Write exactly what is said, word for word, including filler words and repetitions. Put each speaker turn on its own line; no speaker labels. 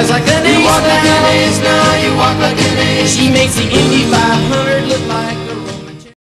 drives like an ace.
You walk like an ace now, you walk like an ace.
She makes the Indy five hundred look like